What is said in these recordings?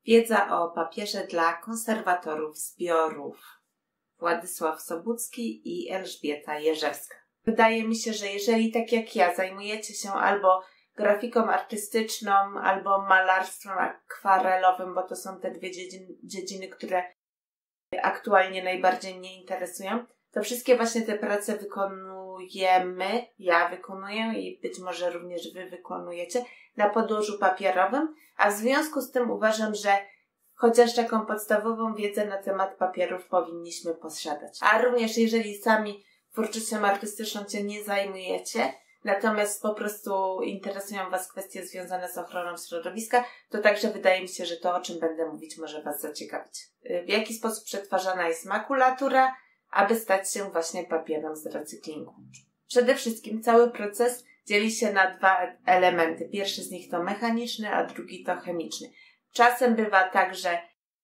Wiedza o papierze dla konserwatorów zbiorów. Władysław Sobucki i Elżbieta Jerzewska. Wydaje mi się, że jeżeli tak jak ja zajmujecie się albo grafiką artystyczną, albo malarstwem akwarelowym, bo to są te dwie dziedziny, które aktualnie najbardziej mnie interesują, to wszystkie właśnie te prace wykonujemy, ja wykonuję i być może również wy wykonujecie na podłożu papierowym, a w związku z tym uważam, że chociaż taką podstawową wiedzę na temat papierów powinniśmy posiadać. A również jeżeli sami twórczością artystyczną się nie zajmujecie, natomiast po prostu interesują was kwestie związane z ochroną środowiska, to także wydaje mi się, że to, o czym będę mówić, może was zaciekawić. W jaki sposób przetwarzana jest makulatura, aby stać się właśnie papierem z recyklingu. Przede wszystkim cały proces dzieli się na dwa elementy. Pierwszy z nich to mechaniczny, a drugi to chemiczny. Czasem bywa tak, że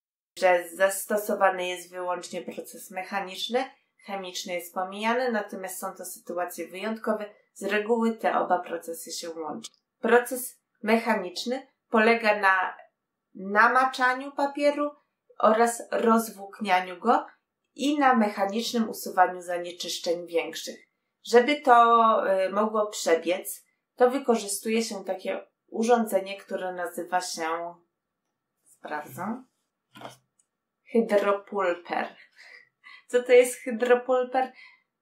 zastosowany jest wyłącznie proces mechaniczny, chemiczny jest pomijany, natomiast są to sytuacje wyjątkowe. Z reguły te oba procesy się łączą. Proces mechaniczny polega na namaczaniu papieru oraz rozwłóknianiu go i na mechanicznym usuwaniu zanieczyszczeń większych. Żeby to mogło przebiec, to wykorzystuje się takie urządzenie, które nazywa się, sprawdzę, hydropulper. Co to jest hydropulper?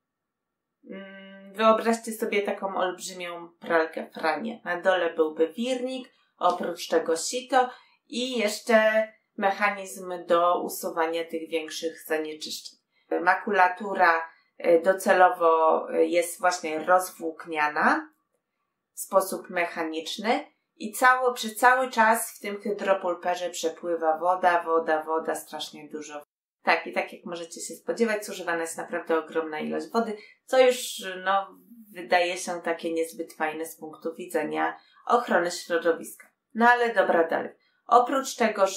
Wyobraźcie sobie taką olbrzymią pralkę pranie. Na dole byłby wirnik, oprócz tego sito i jeszcze mechanizm do usuwania tych większych zanieczyszczeń. Makulatura docelowo jest właśnie rozwłókniana w sposób mechaniczny i przez cały czas w tym hydropulperze przepływa woda, strasznie dużo. Tak, i tak jak możecie się spodziewać, zużywana jest naprawdę ogromna ilość wody, co już wydaje się takie niezbyt fajne z punktu widzenia ochrony środowiska. No ale dobra, dalej. Oprócz tego,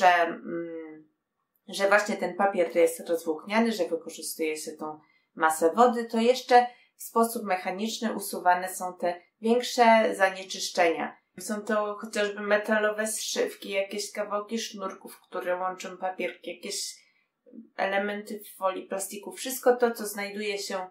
że właśnie ten papier jest rozwłókniany, że wykorzystuje się tą masę wody, to jeszcze w sposób mechaniczny usuwane są te większe zanieczyszczenia. Są to chociażby metalowe zszywki, jakieś kawałki sznurków, które łączą papier, jakieś elementy folii, plastiku, wszystko to, co znajduje się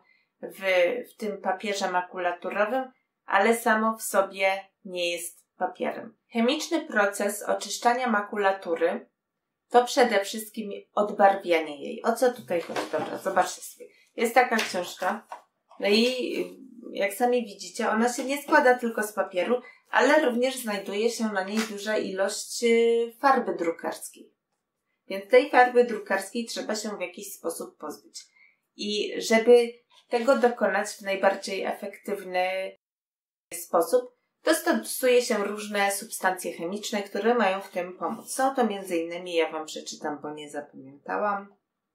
w tym papierze makulaturowym, ale samo w sobie nie jest papierem. Chemiczny proces oczyszczania makulatury to przede wszystkim odbarwianie jej. O co tutaj chodzi? Dobra, zobaczcie sobie. Jest taka książka, no i jak sami widzicie, ona się nie składa tylko z papieru, ale również znajduje się na niej duża ilość farby drukarskiej. Więc tej farby drukarskiej trzeba się w jakiś sposób pozbyć. I żeby tego dokonać w najbardziej efektywny sposób, to stosuje się różne substancje chemiczne, które mają w tym pomóc. Są to m.in., ja wam przeczytam, bo nie zapamiętałam,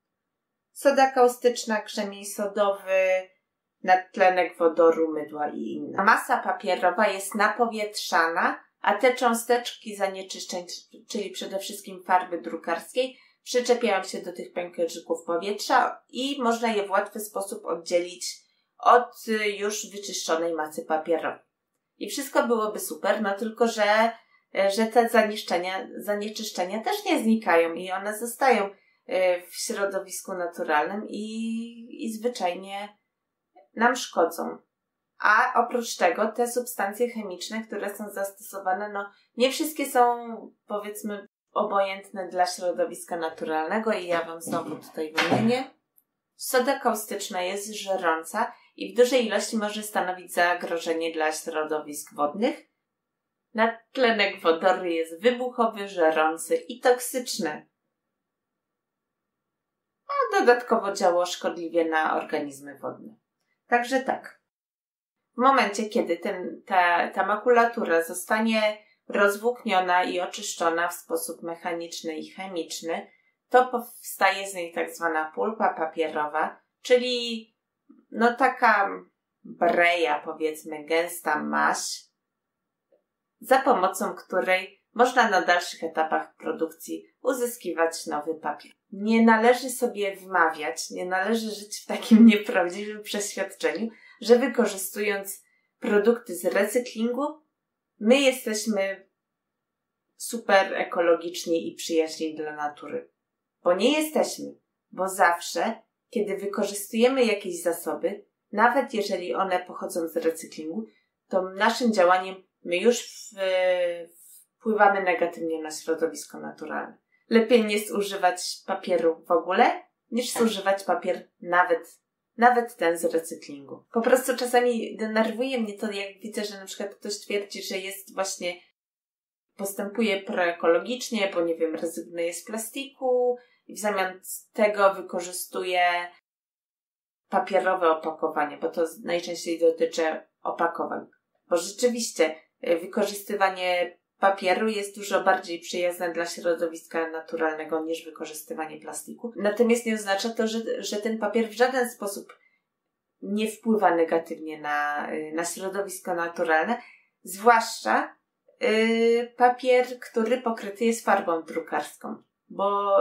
soda kaustyczna, krzemień sodowy, nadtlenek wodoru, mydła i inne. Masa papierowa jest napowietrzana, a te cząsteczki zanieczyszczeń, czyli przede wszystkim farby drukarskiej, przyczepiają się do tych pęcherzyków powietrza i można je w łatwy sposób oddzielić od już wyczyszczonej masy papierowej. I wszystko byłoby super, no tylko, że te zanieczyszczenia też nie znikają i one zostają w środowisku naturalnym i zwyczajnie nam szkodzą. A oprócz tego te substancje chemiczne, które są zastosowane, no nie wszystkie są, powiedzmy, obojętne dla środowiska naturalnego i ja wam znowu tutaj wymienię. Soda kaustyczna jest żerąca i w dużej ilości może stanowić zagrożenie dla środowisk wodnych. Nadtlenek wodoru jest wybuchowy, żerący i toksyczny. A dodatkowo działa szkodliwie na organizmy wodne. Także tak. W momencie, kiedy ta makulatura zostanie rozwłókniona i oczyszczona w sposób mechaniczny i chemiczny, to powstaje z niej tak zwana pulpa papierowa, czyli taka breja, powiedzmy, gęsta maś, za pomocą której można na dalszych etapach produkcji uzyskiwać nowy papier. Nie należy sobie wmawiać, nie należy żyć w takim nieprawdziwym przeświadczeniu, że wykorzystując produkty z recyklingu, my jesteśmy super ekologiczni i przyjaźni dla natury. Bo nie jesteśmy. Bo zawsze, kiedy wykorzystujemy jakieś zasoby, nawet jeżeli one pochodzą z recyklingu, to naszym działaniem my już wpływamy negatywnie na środowisko naturalne. Lepiej nie zużywać papieru w ogóle, niż zużywać papier nawet ten z recyklingu. Po prostu czasami denerwuje mnie to, jak widzę, że na przykład ktoś twierdzi, że jest właśnie, postępuje proekologicznie, bo nie wiem, rezygnuje z plastiku i w zamian tego wykorzystuje papierowe opakowanie, bo to najczęściej dotyczy opakowań. Bo rzeczywiście wykorzystywanie papieru jest dużo bardziej przyjazne dla środowiska naturalnego niż wykorzystywanie plastiku. Natomiast nie oznacza to, że ten papier w żaden sposób nie wpływa negatywnie na środowisko naturalne, zwłaszcza papier, który pokryty jest farbą drukarską. Bo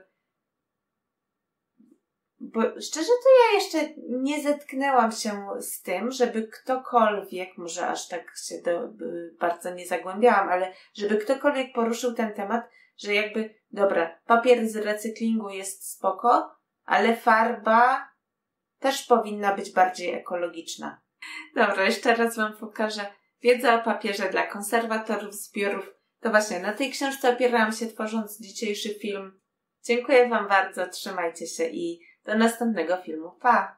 szczerze to ja jeszcze nie zetknęłam się z tym, żeby ktokolwiek, może aż tak się bardzo nie zagłębiałam, ale żeby ktokolwiek poruszył ten temat, że jakby, dobra, papier z recyklingu jest spoko, ale farba też powinna być bardziej ekologiczna. Dobra, jeszcze raz Wam pokażę wiedzę o papierze dla konserwatorów zbiorów. To właśnie na tej książce opierałam się, tworząc dzisiejszy film. Dziękuję Wam bardzo, trzymajcie się i do następnego filmu. Pa!